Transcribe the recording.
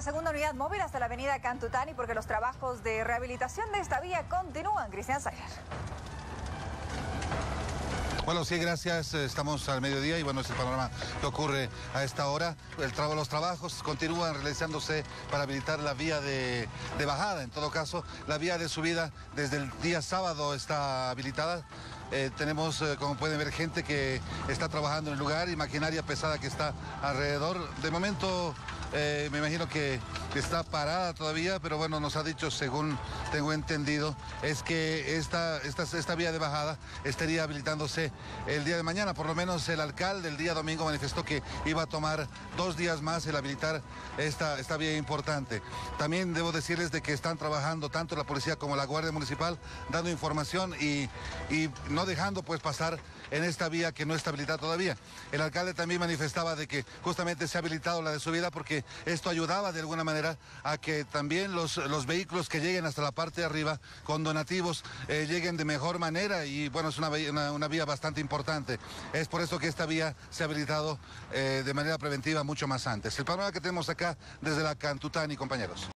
segunda unidad móvil hasta la avenida Cantutani porque los trabajos de rehabilitación de esta vía continúan. Cristian Sayar. Bueno, sí, gracias. Estamos al mediodía y bueno, es el panorama que ocurre a esta hora. Los trabajos continúan realizándose para habilitar la vía de bajada. En todo caso, la vía de subida desde el día sábado está habilitada. Tenemos, como pueden ver, gente que está trabajando en el lugar y maquinaria pesada que está alrededor. De momento, me imagino que está parada todavía, pero bueno, nos ha dicho, según tengo entendido, es que esta vía de bajada estaría habilitándose el día de mañana. Por lo menos el alcalde el día domingo manifestó que iba a tomar 2 días más el habilitar esta vía importante. También debo decirles de que están trabajando tanto la policía como la Guardia Municipal, dando información y no dejando pues pasar en esta vía que no está habilitada todavía. El alcalde también manifestaba de que justamente se ha habilitado la de subida porque esto ayudaba de alguna manera a que también los vehículos que lleguen hasta la parte de arriba con donativos lleguen de mejor manera y bueno, es una vía bastante importante. Es por eso que esta vía se ha habilitado de manera preventiva mucho más antes. El panorama que tenemos acá desde la Cantutani, compañeros.